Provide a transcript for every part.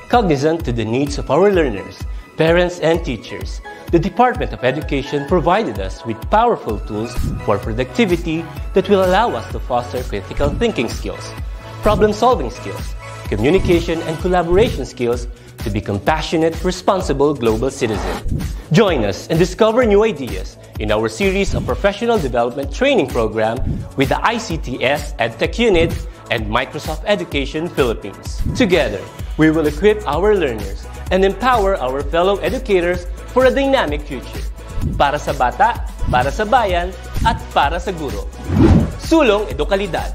Cognizant to the needs of our learners, parents, and teachers, the Department of Education provided us with powerful tools for productivity that will allow us to foster critical thinking skills, problem-solving skills, communication and collaboration skills to be compassionate, responsible global citizens. Join us and discover new ideas in our series of professional development training program with the ICTS EdTech Unit and Microsoft Education Philippines. Together, we will equip our learners and empower our fellow educators for a dynamic future. Para sa bata, para sa bayan, at para sa guro. Sulong Edukalidad.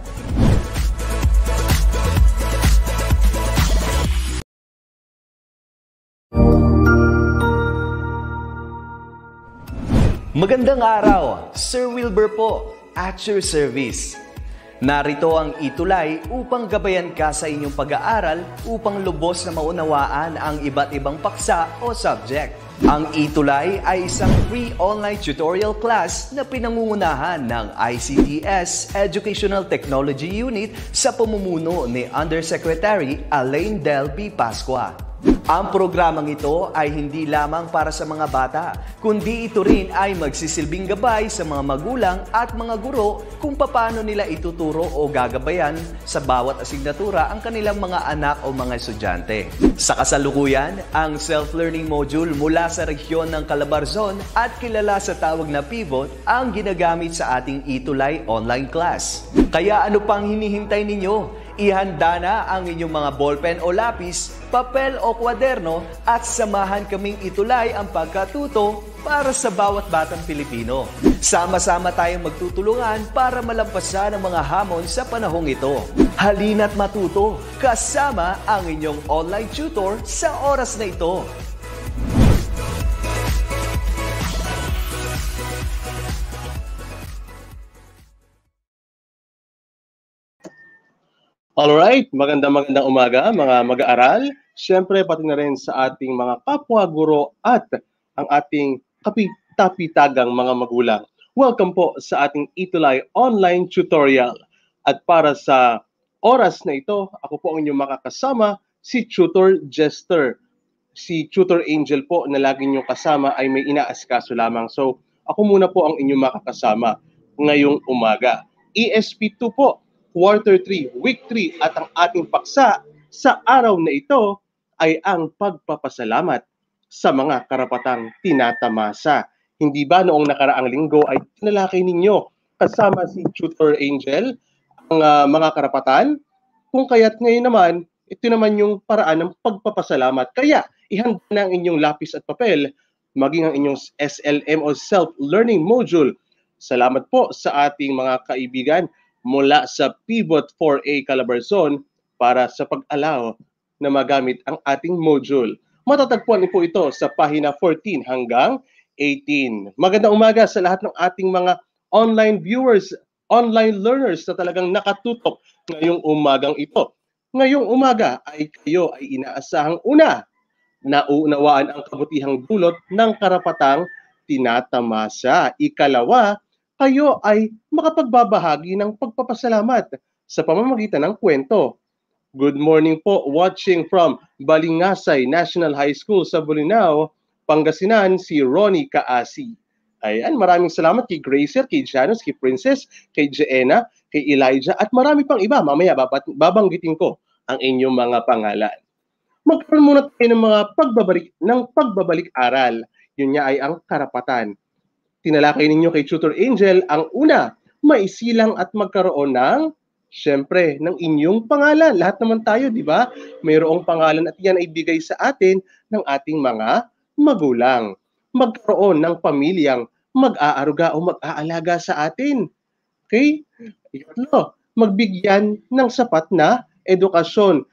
Magandang araw, Sir Wilbur po, at your service. Narito ang itulay upang gabayan ka sa inyong pag-aaral upang lubos na maunawaan ang iba't ibang paksa o subject. Ang itulay ay isang free online tutorial class na pinangungunahan ng ICTS Educational Technology Unit sa pamumuno ni Undersecretary Alain Del B. Pascua. Ang programang ito ay hindi lamang para sa mga bata, kundi ito rin ay magsisilbing gabay sa mga magulang at mga guro kung paano nila ituturo o gagabayan sa bawat asignatura ang kanilang mga anak o mga estudyante. Sa kasalukuyan, ang self-learning module mula sa rehiyon ng Calabarzon at kilala sa tawag na Pivot ang ginagamit sa ating itulay online class. Kaya ano pang hinihintay ninyo? Ihanda na ang inyong mga ballpen o lapis, papel o kwaderno at samahan kaming itulay ang pagkatuto para sa bawat batang Pilipino. Sama-sama tayong magtutulungan para malampasan ang mga hamon sa panahong ito. Halina't matuto kasama ang inyong online tutor sa oras na ito. Alright, magandang umaga mga mag-aaral. Siyempre pati na rin sa ating mga kapwa guro at ang ating kapitapitagang mga magulang. Welcome po sa ating itulay online tutorial. At para sa oras na ito, ako po ang inyong makakasama, si Tutor Jester. Si Tutor Angel po na lagi niyong kasama ay may inaasikaso lamang. So ako muna po ang inyong makakasama ngayong umaga. ESP2 po. Quarter 3, Week 3 at ang ating paksa sa araw na ito ay ang pagpapasalamat sa mga karapatang tinatamasa. Hindi ba noong nakaraang linggo ay tinalakay ninyo kasama si Tutor Angel ang mga karapatan? Kung kaya't ngayon naman, ito naman yung paraan ng pagpapasalamat. Kaya ihanda na ang inyong lapis at papel, maging ang inyong SLM o Self-Learning Module. Salamat po sa ating mga kaibigan mula sa Pivot 4A Calabarzon para sa pag-allow na magamit ang ating module. Matatagpuan po ito sa pahina 14 hanggang 18. Magandang umaga sa lahat ng ating mga online viewers, online learners na talagang nakatutok ngayong umagang ito. Ngayong umaga ay kayo ay inaasahang una na uunawaan ang kabutihang dulot ng karapatang tinatamasa. Ikalawa, kayo ay makapagbabahagi ng pagpapasalamat sa pamamagitan ng kwento. Good morning po, watching from Balingasay National High School sa Bolinao, Pangasinan, si Ronnie Kaasi. Ayan, maraming salamat kay Gracer, kay Janus, kay Princess, kay Jeena, kay Elijah, at marami pang iba. Mamaya babanggitin ko ang inyong mga pangalan. Magkaroon muna tayo ng mga pagbabalik-aral. Yun niya ay ang karapatan. Tinalakay ninyo kay Tutor Angel ang una, maisilang at magkaroon ng, syempre, ng inyong pangalan. Lahat naman tayo, di ba? Mayroong pangalan at yan ay bigay sa atin ng ating mga magulang. Magkaroon ng pamilyang mag-aaruga o mag-aalaga sa atin. Okay? Ikatlo, magbigyan ng sapat na edukasyon.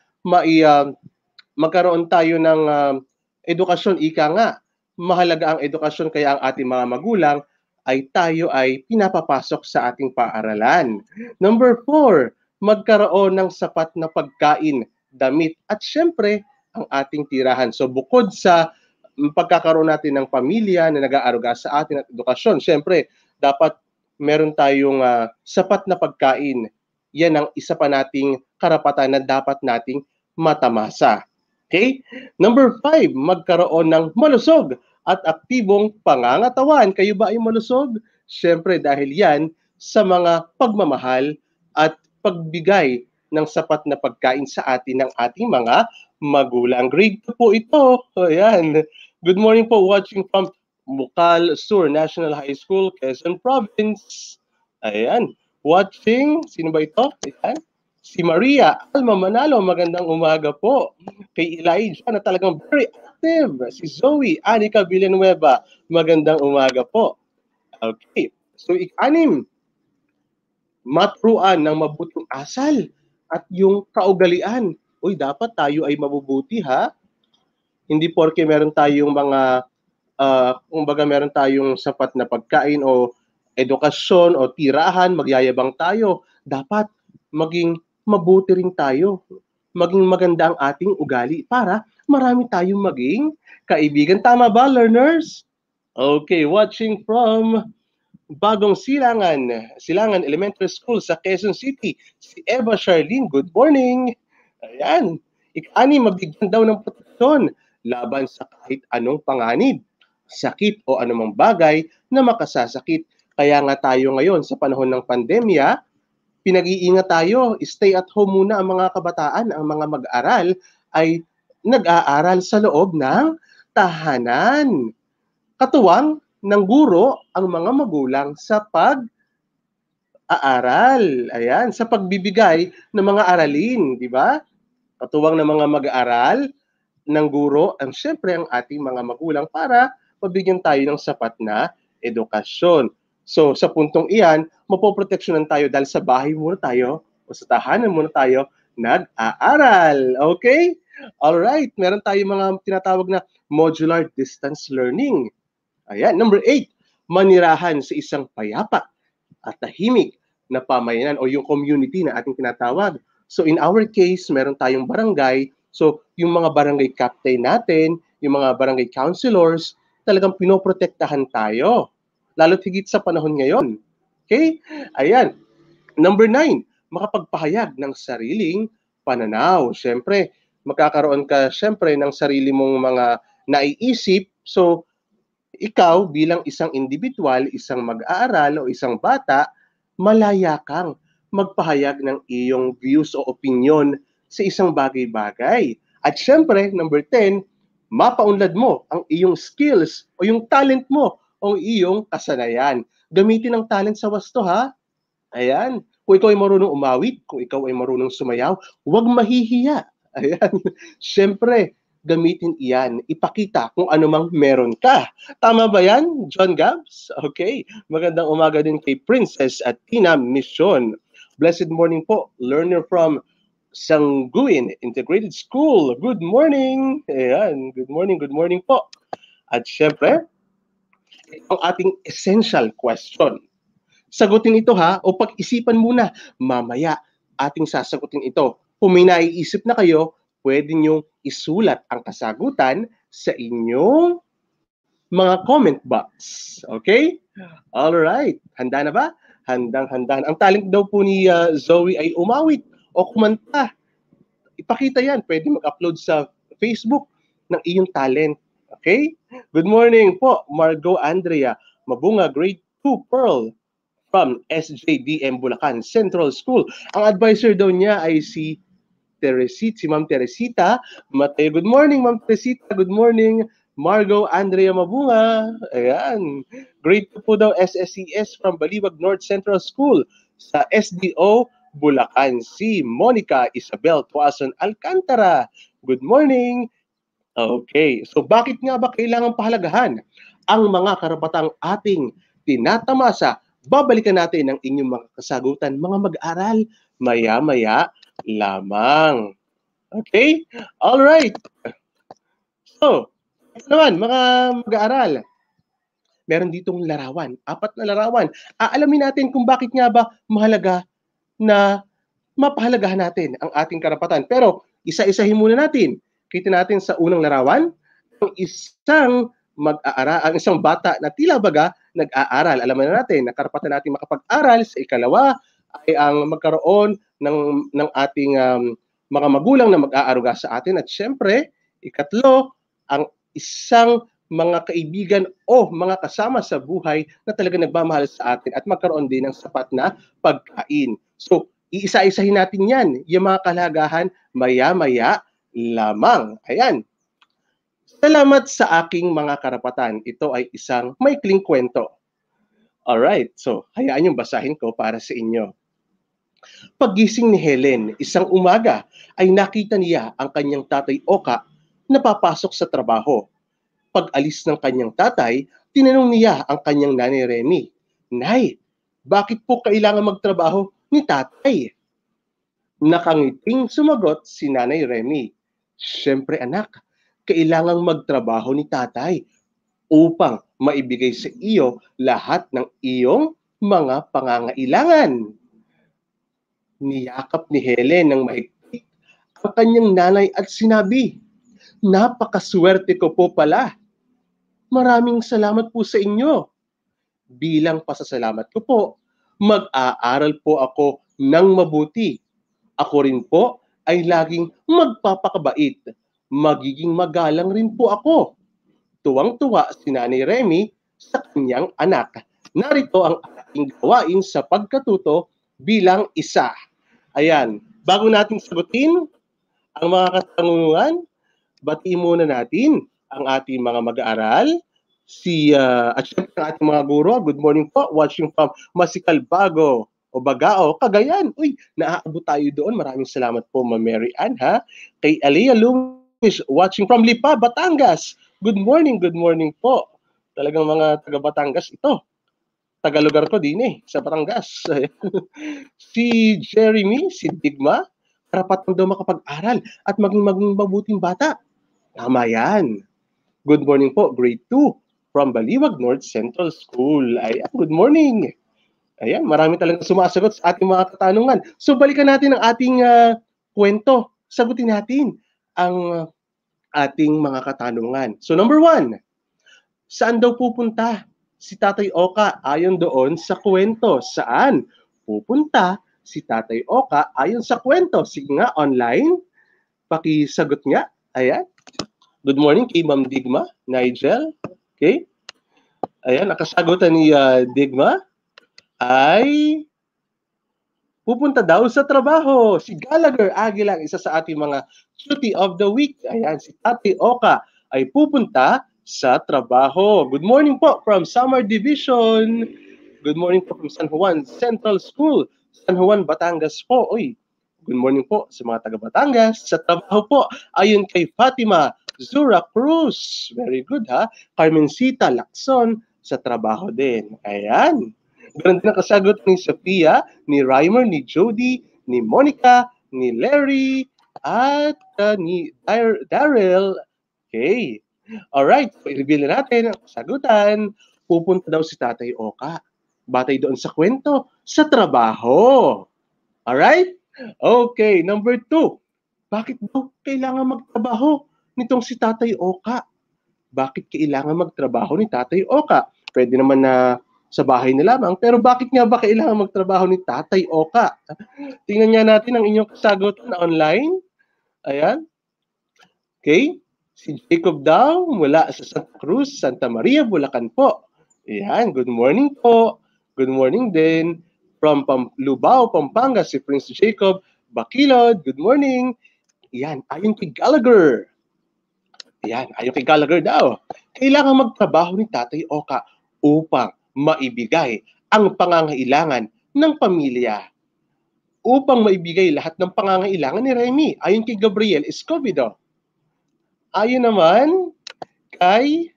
Magkaroon tayo ng edukasyon, ika nga. Mahalaga ang edukasyon kaya ang ating mga magulang ay tayo ay pinapapasok sa ating paaralan. Number 4, magkaroon ng sapat na pagkain, damit at syempre ang ating tirahan. So bukod sa pagkakaroon natin ng pamilya na nag-aaruga sa atin at edukasyon, syempre dapat meron tayong sapat na pagkain. Yan ang isa pa nating karapatan na dapat nating matamasa. Okay? Number 5, magkaroon ng malusog at aktibong pangangatawan. Kayo ba ay malusog? Siyempre dahil yan sa mga pagmamahal at pagbigay ng sapat na pagkain sa atin ng ating mga magulang. Grade 2 po ito. Ayan. Good morning po, watching from Bukal Sur National High School, Quezon Province. Ayan. Watching, sino ba ito? Ayan. Si Maria Alma Manalo, magandang umaga po. Kay Elijah na talagang very active. Si Zoe Anika Villanueva, magandang umaga po. Okay. So, ik-anim, maturuan ng mabuting asal at yung kaugalian. Uy, dapat tayo ay mabubuti ha. Hindi porke meron tayong mga, kumbaga meron tayong sapat na pagkain o edukasyon o tirahan, magyayabang tayo. Dapat maging mabuti rin tayo. Maging maganda ang ating ugali para marami tayong maging kaibigan. Tama ba, learners? Okay, watching from Bagong Silangan Elementary School sa Quezon City, si Eva Charlene, good morning. Ayan, ik-anim, mabigyan daw ng proteksyon laban sa kahit anong panganib, sakit o anumang bagay na makasasakit. Kaya nga tayo ngayon sa panahon ng pandemya, pinag-iingat tayo, stay at home muna ang mga kabataan, ang mga mag-aaral ay nag-aaral sa loob ng tahanan. Katuwang ng guro ang mga magulang sa pag-aaral. Ayan, sa pagbibigay ng mga aralin, di ba? Katuwang ng mga mag-aaral ng guro, ang siyempre ang ating mga magulang para mabigyan tayo ng sapat na edukasyon. So, sa puntong iyan, mapoproteksyonan tayo dahil sa bahay muna tayo o sa tahanan muna tayo nag-aaral. Okay? Alright, meron tayo mga tinatawag na modular distance learning. Ayan, number 8, manirahan sa isang payapa at tahimik na pamayanan o yung community na ating tinatawag. So, in our case, meron tayong barangay. So, yung mga barangay captain natin, yung mga barangay councilors, talagang pinoprotektahan tayo. Lalo't higit sa panahon ngayon. Okay? Ayan. Number 9, makapagpahayag ng sariling pananaw. Siyempre, magkakaroon ka siyempre ng sarili mong mga naiisip. So, ikaw bilang isang individual, isang mag-aaral o isang bata, malaya kang magpahayag ng iyong views o opinion sa isang bagay-bagay. At siyempre, number 10, mapaunlad mo ang iyong skills o yung talent mo o iyong kasanayan. Gamitin ang talent sa wasto ha. Ayan. Kung ikaw ay marunong umawit, kung ikaw ay marunong sumayaw, huwag mahihiya. Ayan. Siyempre, gamitin iyan. Ipakita kung ano mang meron ka. Tama ba yan, John Gabs? Okay. Magandang umaga din kay Princess at Tina Mission. Blessed morning po. Learner from Sanguin Integrated School. Good morning. Ayan. Good morning po. At syempre, ang ating essential question. Sagutin ito ha, o pag-isipan muna. Mamaya, ating sasagutin ito. Kung may naiisip na kayo, pwede nyo isulat ang kasagutan sa inyong mga comment box. Okay? Alright. Handa na ba? Handang-handa. Ang talent daw po ni Zoe ay umawit o kumanta. Ipakita yan. Pwede mag-upload sa Facebook ng iyong talent. Okay? Good morning po, Margo Andrea Mabunga, grade 2 Pearl from SJDM Bulacan Central School. Ang advisor daw niya ay si Ma'am Teresita Mateo. Good morning, Ma'am Teresita. Good morning, Margo Andrea Mabunga. Ayan. Grade 2 po daw SSCS from Baliwag North Central School sa SDO Bulacan. Si Monica Isabel Tuason Alcantara. Good morning. Okay, so bakit nga ba kailangan pahalagahan ang mga karapatang ating tinatamasa? Babalikan natin ang inyong mga kasagutan, mga mag-aral, maya-maya lamang. Okay? Alright. So, ito naman, mga mag-aaral. Meron ditong larawan, 4 na larawan. Aalamin natin kung bakit nga ba mahalaga na mapahalagahan natin ang ating karapatan. Pero, isa-isahin muna natin. Kita natin sa unang larawan, ang isang mag-aaral, ang isang bata na tila baga nag-aaral. Alam na natin na karapatan natin makapag-aral. Sa ikalawa ay ang magkaroon ng ating mga magulang na mag-aaruga sa atin. At syempre, Ikatlo, ang isang mga kaibigan o mga kasama sa buhay na talaga nagmamahal sa atin at magkaroon din ng sapat na pagkain. So, iisa-isahin natin yan, yung mga kalagahan, maya-maya lamang. Ayan. Salamat sa aking mga karapatan. Ito ay isang maikling kwento. Alright, so hayaan yung basahin ko para sa inyo. Paggising ni Helen, isang umaga, ay nakita niya ang kanyang tatay Oka na papasok sa trabaho. Pag-alis ng kanyang tatay, tinanong niya ang kanyang nanay Remy, "Nay, bakit po kailangan magtrabaho ni tatay?" Nakangiting sumagot si nanay Remy, "Siyempre anak, kailangang magtrabaho ni tatay upang maibigay sa iyo lahat ng iyong mga pangangailangan." Niyakap ni Helen ng mahigpit ang kanyang nanay at sinabi, "Napakaswerte ko po pala. Maraming salamat po sa inyo. Bilang pasasalamat ko po, mag-aaral po ako ng mabuti. Ako rin po ay laging magpapakabait. Magiging magalang rin po ako." Tuwang-tuwa si Nanay Remy sa kanyang anak. Narito ang ating gawain sa pagkatuto bilang isa. Ayan, bago natin sagutin ang mga katanungan, batiin muna natin ang ating mga mag-aaral, at syempre ang ating mga guro. Good morning po, watching from Masikal Bago o Bagao, Cagayan. Uy, naaabot tayo doon. Maraming salamat po, Ma'am Mary Ann, ha? Kay Alea Lumis, watching from Lipa, Batangas. Good morning po. Talagang mga taga Batangas ito. Tagalugar ko din sa Batangas. Si Jeremy, si Digma, karapatan daw makapag-aral at maging mabuting bata. Tama yan. Good morning po, grade 2 from Baliwag North Central School. Ayan, good morning. Ayan, marami talagang sumasagot sa ating mga katanungan. So balikan natin ang ating kwento. Sagutin natin ang ating mga katanungan. So number 1, saan daw pupunta si Tatay Oka ayon doon sa kwento? Saan pupunta si Tatay Oka ayon sa kwento? Sige nga, online. Pakisagot nga. Ayan. Good morning kay Ma'am Digma, Nigel. Okay. Ayan, nakasagutan ni Digma ay pupunta daw sa trabaho. Si Gallagher Aguilar, isa sa ating mga cutie of the week. Ayan, si Tatay Oka ay pupunta sa trabaho. Good morning po from Samar Division. Good morning po from San Juan Central School, San Juan, Batangas po. Uy, good morning po sa mga taga Batangas. Sa trabaho po, ayon kay Fatima Zura Cruz. Very good, ha? Carmencita Lacson, sa trabaho din. Ayan. Ganun din ang kasagot ni Sophia, ni Reimer, ni Jody, ni Monica, ni Larry, at ni Daryl. Okay. Alright, so i-reveal natin ang kasagutan. Pupunta daw si Tatay Oka, batay doon sa kwento, sa trabaho. Alright? Okay, number 2. Bakit daw kailangan magtrabaho nitong si Tatay Oka? Bakit kailangan magtrabaho ni Tatay Oka? Pwede naman na sa bahay na lamang, pero bakit nga ba kailangan magtrabaho ni Tatay Oka? Tingnan nga natin ang inyong kasagutan online. Ayan. Okay. Si Jacob daw mula sa Santa Cruz, Santa Maria, Bulacan po. Ayan, good morning po. Good morning din. From Lubao, Pampanga, si Prince Jacob Bakilod. Good morning. Ayan, ayon kay Gallagher. Ayan, ayon kay Gallagher daw. Kailangan magtrabaho ni Tatay Oka upang maibigay ang pangangailangan ng pamilya. Upang maibigay lahat ng pangangailangan ni Remy. Ayon kay Gabriel Escobedo. Ayon naman kay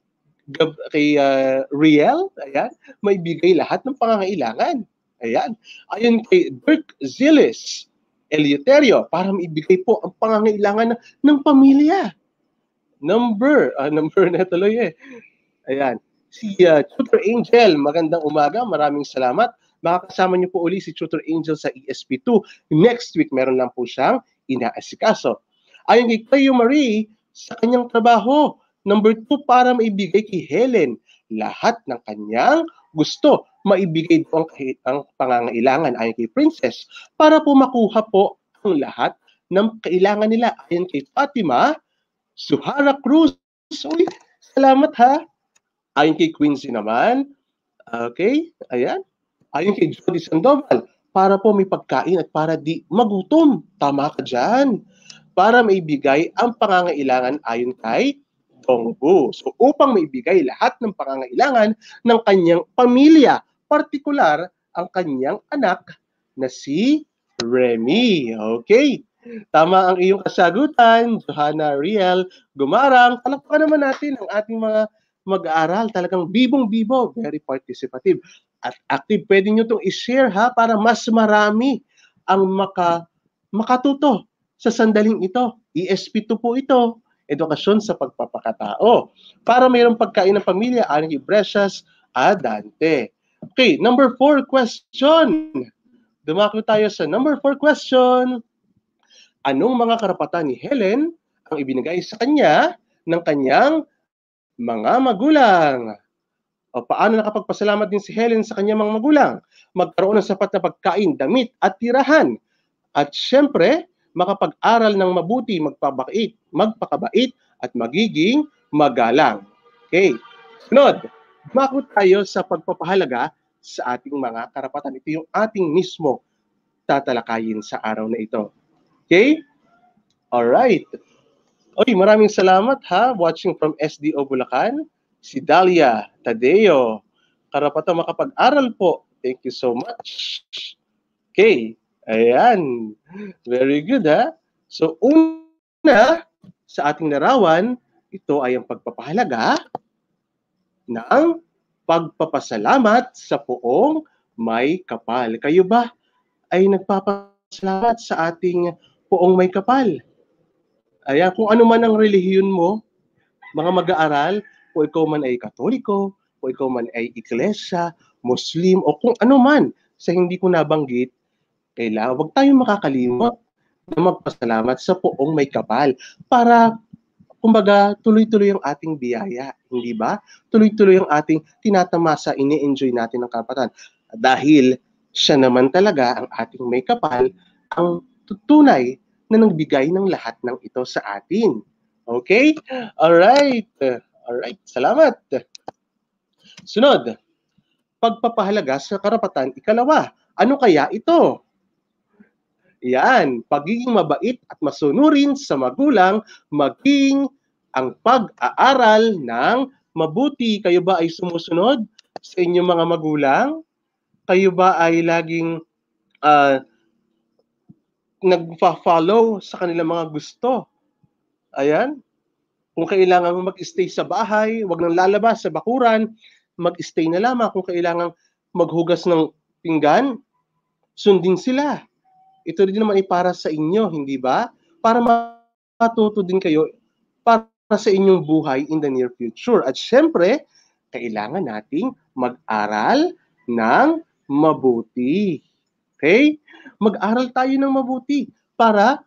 Riel, ayan, maibigay lahat ng pangangailangan. Ayan. Ayon kay Dirk Zilis Eleuterio, para maibigay po ang pangangailangan ng pamilya. Number na tuloy Ayan. Si Tutor Angel, magandang umaga, maraming salamat. Makakasama niyo po uli si Tutor Angel sa ESP2. Next week, meron lang po siyang inaasikaso. Ayon kay Cleo Marie, sa kanyang trabaho. Number 2, para maibigay kay Helen lahat ng kanyang gusto. Maibigay po ang pangangailangan ayon kay Princess para po makuha po ang lahat ng kailangan nila. Ayon kay Fatima, Suhara Cruz. Uy, salamat ha. Ayon kay Quincy naman. Okay, ayan. Ayon kay Jody Sandoval, para po may pagkain at para di magutom. Tama ka dyan. Para maibigay ang pangangailangan ayon kay Dongbu. So upang maibigay lahat ng pangangailangan ng kanyang pamilya, partikular ang kanyang anak na si Remy. Okay. Tama ang iyong kasagutan, Johanna Riel Gumarang. Palakpakan naman natin ang ating mga mag-aaral. Talagang bibong-bibo, very participative at active. Pwede nyo itong i-share ha para mas marami ang makatuto sa sandaling ito. ESP2 po ito, edukasyon sa pagpapakatao. Para mayroong pagkain ng pamilya, Angie Brecias Adante. Okay, number 4 question. Dumako tayo sa number 4 question. Anong mga karapatan ni Helen ang ibinigay sa kanya ng kanyang mga magulang? O paano nakapagpasalamat din si Helen sa kanyang mga magulang? Magkaroon ng sapat na pagkain, damit at tirahan. At syempre, makapag-aral ng mabuti, magpakabait at magiging magalang. Okay. Sunod, dumako tayo sa pagpapahalaga sa ating mga karapatan. Ito yung ating mismo tatalakayin sa araw na ito. Okay? Alright. Okay, maraming salamat ha. Watching from SDO Bulacan, si Dalia Tadeo. Karapatang makapag-aral po. Thank you so much. Okay. Ayan. Very good ha. So, una sa ating larawan, ito ay ang pagpapahalaga ng pagpapasalamat sa poong may kapal. Kayo ba ay nagpapasalamat sa ating poong may kapal? Ayan, kung ano man ang relihiyon mo, mga mag-aaral, kung ikaw man ay Katoliko, kung ikaw man ay Iglesia, Muslim, o kung ano man sa hindi ko nabanggit, kailangan huwag tayong makakalimot na magpasalamat sa poong may kapal para, kumbaga, tuloy-tuloy ang ating biyaya, hindi ba? Tuloy-tuloy ang ating tinatamasa, ini-enjoy natin ang karapatan. Dahil siya naman talaga ang ating may kapal, ang tunay na nagbigay ng lahat ng ito sa atin. Okay? Alright. Alright. Salamat. Sunod. Pagpapahalaga sa karapatan, ikalawa. Ano kaya ito? Yan. Pagiging mabait at masunurin sa magulang, maging ang pag-aaral ng mabuti. Kayo ba ay sumusunod sa inyong mga magulang? Kayo ba ay laging nagfa-follow sa kanilang mga gusto? Ayan. Kung kailangan mag-stay sa bahay, wag nang lalabas sa bakuran, mag-stay na lamang. Kung kailangan maghugas ng pinggan, sundin sila. Ito rin naman ay para sa inyo, hindi ba? Para matuto din kayo para sa inyong buhay in the near future. At syempre, kailangan nating mag-aral ng mabuti. Okay? Mag-aral tayo ng mabuti para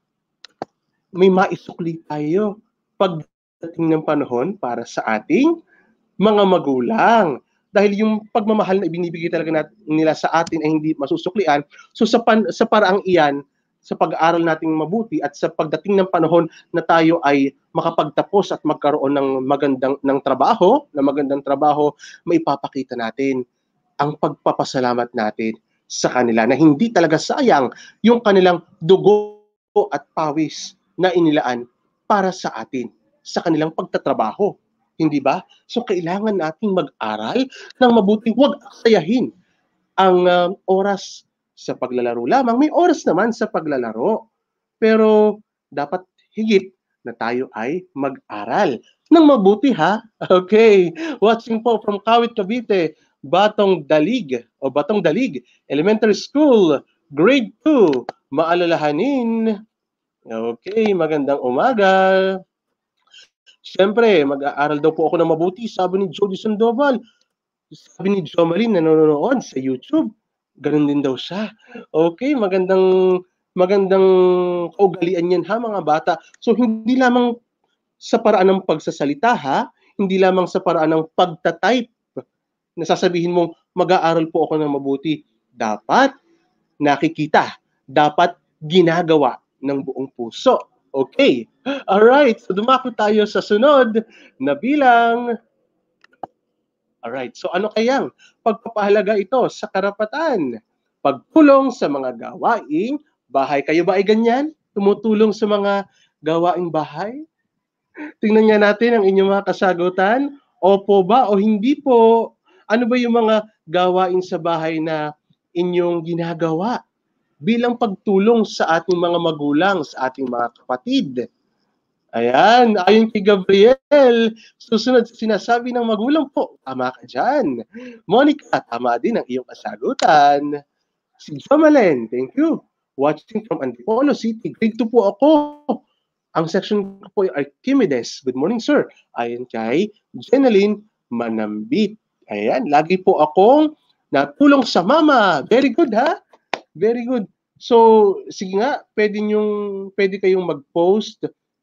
may maisukli tayo pagdating ng panahon para sa ating mga magulang. Dahil yung pagmamahal na ibinibigay talaga nila sa atin ay hindi masusuklian. So sa paraang iyan, sa pag-aaral nating mabuti at sa pagdating ng panahon na tayo ay makapagtapos at magkaroon ng magandang trabaho, maipapakita natin ang pagpapasalamat natin sa kanila na hindi talaga sayang yung kanilang dugo at pawis na inilaan para sa atin sa kanilang pagtatrabaho. Hindi ba? So kailangan nating mag-aral ng mabuti. Huwag aksayahin ang oras sa paglalaro lamang. May oras naman sa paglalaro. Pero dapat higit na tayo ay mag-aral ng mabuti ha. Okay. Watching po from Kawit, Cavite, Batong Dalig Elementary School, Grade 2, maalalahanin. Okay, magandang umaga. Siyempre, mag-aaral daw po ako ng mabuti, sabi ni Jody Sandoval. Sabi ni Jomarin, nanonood sa YouTube. Ganun din daw siya. Okay, magandang kaugalian yan ha mga bata. So hindi lamang sa paraan ng pagsasalita ha, hindi lamang sa paraan ng pagtatype na sasabihin mong mag-aaral po ako ng mabuti. Dapat nakikita, dapat ginagawa ng buong puso. Okay. Alright. So dumako tayo sa sunod na bilang. Alright. So ano kayang pagpapahalaga ito sa karapatan? Pagtulong sa mga gawaing bahay. Kayo ba ay ganyan? Tumutulong sa mga gawaing bahay? Tingnan nga natin ang inyong mga kasagutan. Opo ba o hindi po? Ano ba yung mga gawain sa bahay na inyong ginagawa bilang pagtulong sa ating mga magulang, sa ating mga kapatid? Ayan, ayon kay Gabriel, susunod sa sinasabi ng magulang po, tama ka dyan. Monica, tama din ang iyong kasagutan. Si Jomalen, thank you. Watching from Antipolo City, grade 2 po ako. Ang section ko po ay Archimedes. Good morning, sir. Ayon kay Jeneline Manambit. Ayan, lagi po akong natulong sa mama. Very good, ha? Very good. So, sige nga, pwede kayong mag-post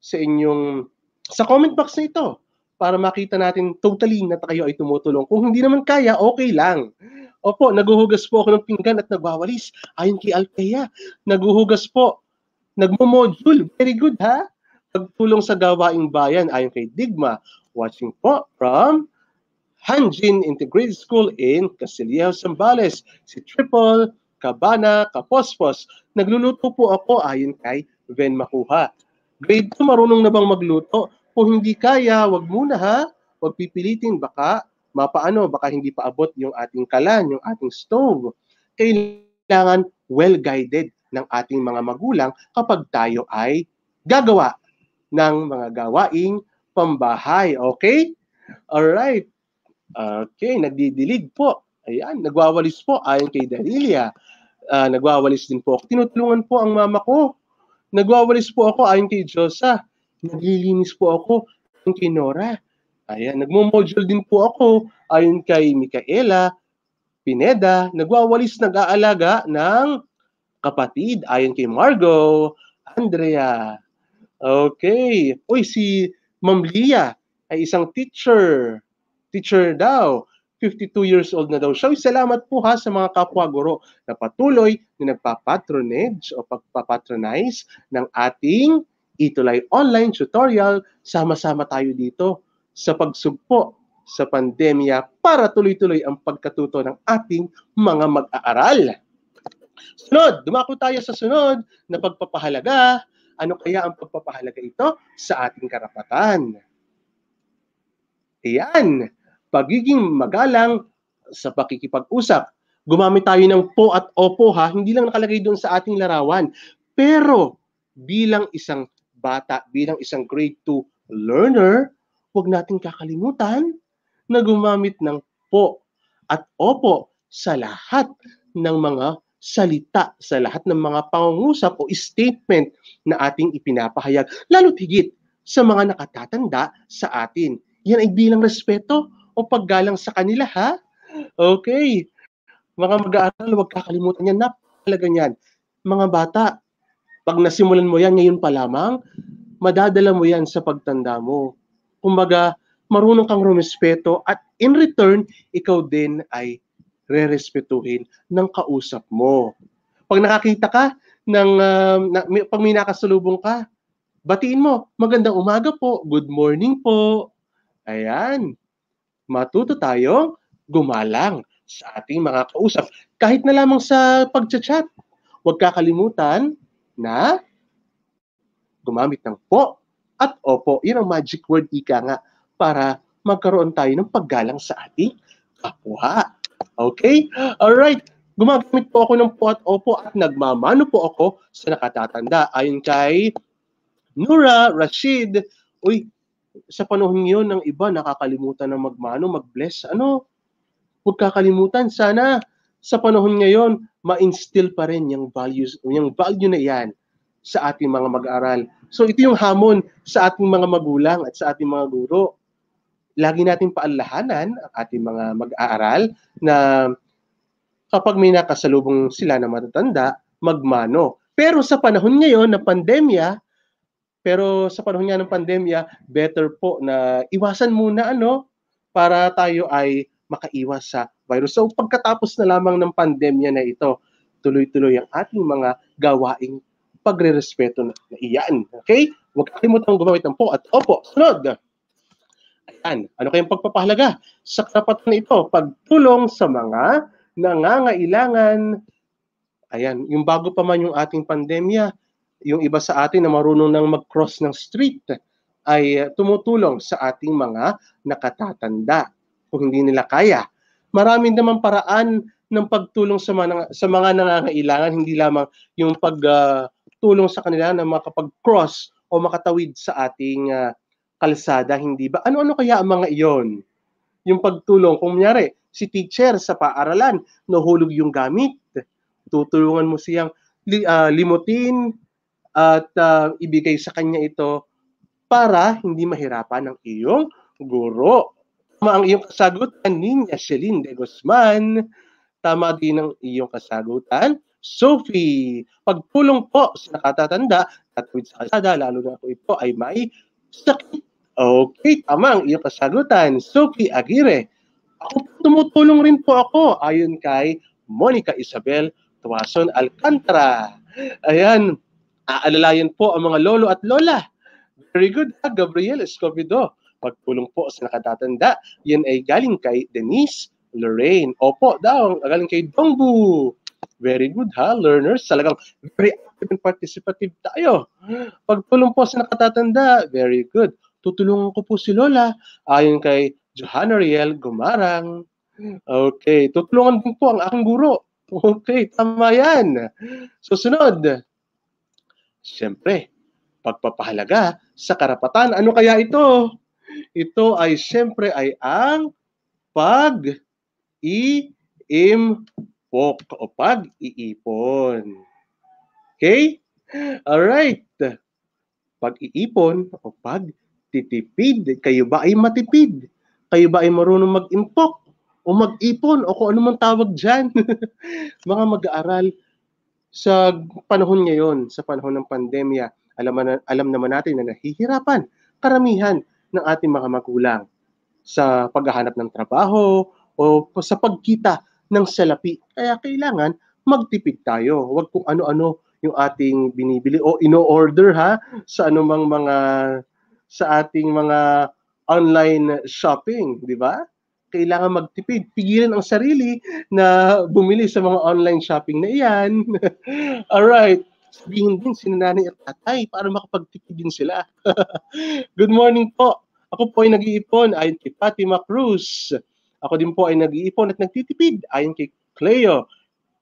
sa comment box na ito para makita natin totally na kayo ay tumutulong. Kung hindi naman kaya, okay lang. Opo, naguhugas po ako ng pinggan at nagwawalis. Ayon kay Althea, naguhugas po. Nagmo-module. Very good, ha? Pagtulong sa gawaing bayan ayon kay Digma. Watching po from Hanjin Integrated School in Castillejo, Zambales. Si Triple, Cabana, Kapospos. Nagluluto po ako ayon kay Ven Makuha. Grade 2, marunong na bang magluto? Kung hindi kaya, wag muna ha. Wag pipilitin, baka hindi pa abot yung ating kalan, yung ating stove. Kailangan well-guided ng ating mga magulang kapag tayo ay gagawa ng mga gawaing pambahay. Okay? Alright. Okay, nagdidilig po. Ayan, nagwawalis po ayon kay Darilia. Nagwawalis din po ako. Tinutulungan po ang mama ko. Nagwawalis po ako ayon kay Josa. Naglilinis po ako ayon kay Nora. Ayan, nagmo-module din po ako ayon kay Micaela Pineda. Nagwawalis, nag-aalaga ng kapatid ayon kay Margo Andrea. Okay. Uy, si Ma'am Lia ay isang teacher. Teacher daw. 52 years old na daw siya. Salamat po ha sa mga kapwa-guro na patuloy na nagpapatronage o pagpapatronize ng ating Itulay online tutorial. Sama-sama tayo dito sa pagsugpo sa pandemya para tuloy-tuloy ang pagkatuto ng ating mga mag-aaral. Sunod, dumako tayo sa sunod na pagpapahalaga. Ano kaya ang pagpapahalaga ito sa ating karapatan? Ayan, pagiging magalang sa pakikipag-usap. Gumamit tayo ng po at opo ha, hindi lang nakalagay doon sa ating larawan. Pero bilang isang bata, bilang isang grade 2 learner, huwag natin kakalimutan na gumamit ng po at opo sa lahat ng mga salita, sa lahat ng mga pangungusap o statement na ating ipinapahayag, lalo't higit sa mga nakatatanda sa atin. Yan ay bilang respeto o paggalang sa kanila, ha? Okay. Mga mag-aaral, huwag kakalimutan yan. Napakalaga yan. Mga bata, pag nasimulan mo yan ngayon pa lamang, madadala mo yan sa pagtanda mo. Kumbaga, marunong kang rumespeto at in return, ikaw din ay re-respetuhin ng kausap mo. Pag nakakita ka pag may nakasalubong ka, batiin mo, magandang umaga po, good morning po. Ayan, matuto tayong gumalang sa ating mga kausap. Kahit na lamang sa pag-chat, huwag kakalimutan na gumamit ng po at opo. Yun ang magic word, ika nga, para magkaroon tayo ng paggalang sa ating kapwa. Okay? Alright. Gumagamit po ako ng po at opo at nagmamano po ako sa nakatatanda. Ayon kay Nura Rashid, uy, sa panahon ngayon ng iba nakakalimutan ng magmano, mag-bless. Huwag kakalimutan. Sana sa panahon ngayon, ma-instill pa rin yung value na yan sa ating mga mag-aaral. So ito yung hamon sa ating mga magulang at sa ating mga guro. Lagi natin paalahanan ang ating mga mag-aaral na kapag may nakasalubong sila na matatanda, magmano. Pero sa panahon ngayon ng pandemya, better po na iwasan muna para tayo ay makaiwas sa virus. So pagkatapos na lamang ng pandemya na ito, tuloy-tuloy ang ating mga gawaing pagre-respeto na iyan. Okay? Huwag kalimutang gumamit ng po at opo. Sunod. Ayan. Ano kayang pagpapahalaga sa karapatan ito? Pagtulong sa mga nangangailangan. Ayan, yung bago pa man yung ating pandemya, yung iba sa atin na marunong nang mag-cross ng street ay tumutulong sa ating mga nakatatanda kung hindi nila kaya. Marami naman paraan ng pagtulong sa mga nangangailangan, hindi lamang yung pagtulong sa kanila na makapag-cross o makatawid sa ating kalsada, hindi ba? Ano-ano kaya ang mga iyon? Yung pagtulong, kung kunyari, si teacher sa paaralan, nahulog yung gamit, tutulungan mo siyang limutin at ibigay sa kanya ito para hindi mahirapan ang iyong guro. Tama ang iyong kasagutan, Niña Celine de Guzman. Tama din ang iyong kasagutan, Sophie. Pagtulong po sa nakatatanda at sa kalsada, lalo na po ito ay may sakit. Okay, tama ang iyong kasagutan, Sophie Aguirre. Ako tumutulong rin po ako ayon kay Monica Isabel Tuason Alcantara. Ayan, aalalayan po ang mga lolo at lola. Very good, Gabriel Escobedo. Pagtulong po sa nakatatanda, yan ay galing kay Denise Lorraine. Opo daw, galing kay Dongbu. Very good ha, learners. Talagang very active and participative tayo. Pagtulong po sa nakatatanda, very good. Tutulungan ko po si Lola. Ayon kay Johanna Riel Gumarang. Okay, tutulungan din po ang aking guro. Okay, tama yan. Susunod. Siyempre, pagpapahalaga sa karapatan. Ano kaya ito? Ito ay siyempre ay ang pag-iimpok o pag-iipon. Okay? Alright. Pag-iipon o pagtitipid. Kayo ba ay matipid? Kayo ba ay marunong mag-impok o mag-ipon o kung ano man tawag dyan? Mga mag-aaral, sa panahon ngayon, sa panahon ng pandemya, alam naman natin na nahihirapan karamihan ng ating mga magulang sa paghahanap ng trabaho o sa pagkita ng salapi. Kaya kailangan magtipid tayo. Huwag kung ano-ano yung ating binibili o ino-order ha sa anumang mga sa ating mga online shopping, di ba? Kailangan magtipid. Pigilan ang sarili na bumili sa mga online shopping na iyan. Alright. Sabihin din si nanay at tatay para makapagtipid din sila. Good morning po. Ako po ay nag-iipon ayon kay Fatima Cruz. Ako din po ay nag-iipon at nagtitipid ayon kay Cleo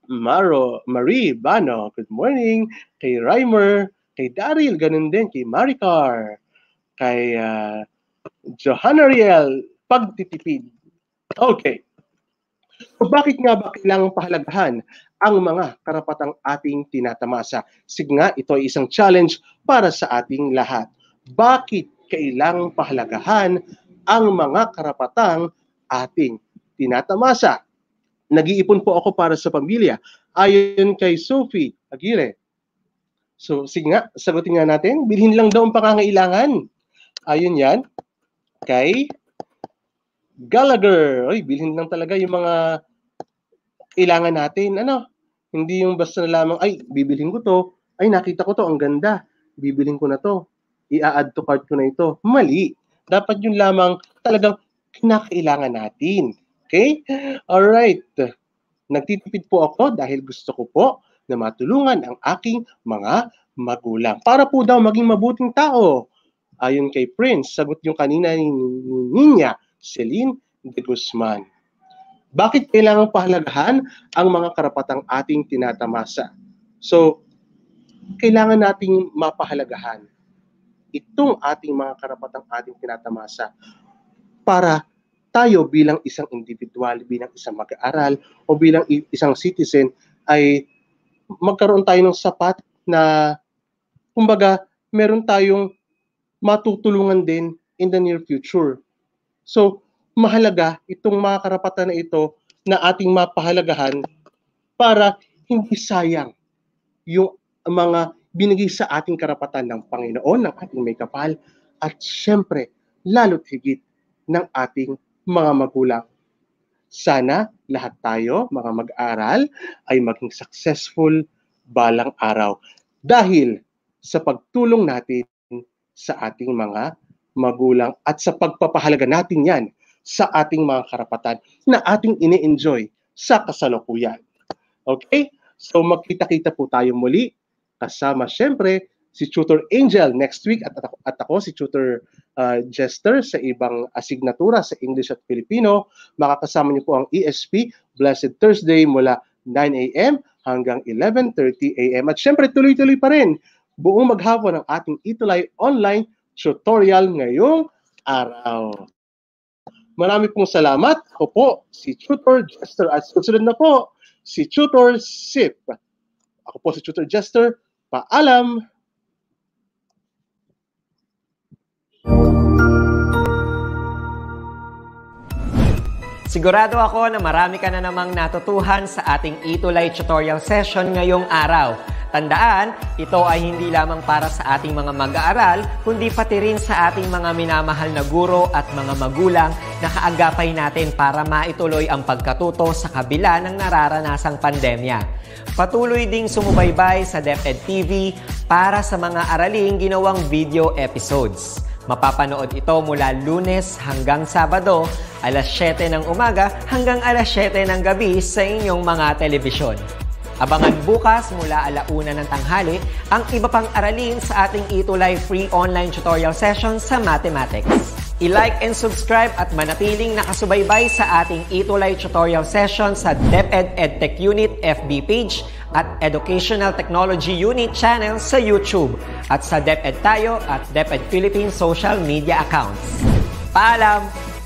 Marie Bano. Good morning. Kay Reimer, kay Daryl, ganun din. Kay Maricar, kay Johanna Riel, pagtitipid. Okay. So bakit nga ba kailangang pahalagahan ang mga karapatang ating tinatamasa? Sige nga, ito ay isang challenge para sa ating lahat. Bakit kailangang pahalagahan ang mga karapatang ating tinatamasa? Nag-iipon po ako para sa pamilya. Ayon kay Sophie Aguirre. So, sige nga, sagutin nga natin. Bilhin lang daw ang pangangailangan. Ayon yan kay Gallagher. Oy, bilhin lang talaga yung mga kailangan natin. Ano? Hindi yung basta na lamang, ay, bibilhin ko to. Ay, nakita ko to, ang ganda. Bibilhin ko na to. I-add to cart ko na ito. Mali. Dapat yung lamang talagang kinakailangan natin. Okay? Alright. Nagtitipid po ako dahil gusto ko po na matulungan ang aking mga magulang. Para po daw maging mabuting tao. Ayon kay Prince, sagot yung kanina ni Niña Celine de Guzman. Bakit kailangang pahalagahan ang mga karapatang ating tinatamasa? So, kailangan nating mapahalagahan itong ating mga karapatang ating tinatamasa para tayo bilang isang individual, bilang isang mag-aaral o bilang isang citizen ay magkaroon tayo ng sapat na, kumbaga, meron tayong matutulungan din in the near future. So, mahalaga itong mga karapatan na ito na ating mapahalagahan para hindi sayang yung mga binigay sa ating karapatan ng Panginoon, ng ating may kapal, at syempre, lalo't higit ng ating mga magulang. Sana lahat tayo, mga mag-aral, ay maging successful balang araw. Dahil sa pagtulong natin sa ating mga magulang at sa pagpapahalaga natin yan sa ating mga karapatan na ating ini-enjoy sa kasalukuyan. Okay? So magkita-kita po tayo muli kasama syempre si Tutor Angel next week at ako si Tutor Jester sa ibang asignatura sa English at Filipino. Makakasama niyo po ang ESP Blessed Thursday mula 9 a.m. hanggang 11:30 a.m. At syempre tuloy-tuloy pa rin buong maghapon ang ating Itulay online tutorial ngayong araw. Marami pong salamat. Ako po si Tutor Jester at susunod na po si Tutor Sip. Ako po si Tutor Jester. Paalam! Sigurado ako na marami ka na namang natutuhan sa ating Itulay tutorial session ngayong araw. Tandaan, ito ay hindi lamang para sa ating mga mag-aaral, kundi pati rin sa ating mga minamahal na guro at mga magulang na kaagapay natin para maituloy ang pagkatuto sa kabila ng nararanasang pandemya. Patuloy ding sumubaybay sa DepEd TV para sa mga araling ginawang video episodes. Mapapanood ito mula Lunes hanggang Sabado, alas 7 ng umaga hanggang alas 7 ng gabi sa inyong mga telebisyon. Abangan bukas mula 1:00 ng tanghali ang iba pang aralin sa ating Itulay free online tutorial session sa mathematics. I-like and subscribe at manatiling nakasubaybay sa ating Itulay tutorial session sa DepEd EdTech Unit FB page at Educational Technology Unit channel sa YouTube at sa DepEd Tayo at DepEd Philippines social media accounts. Paalam!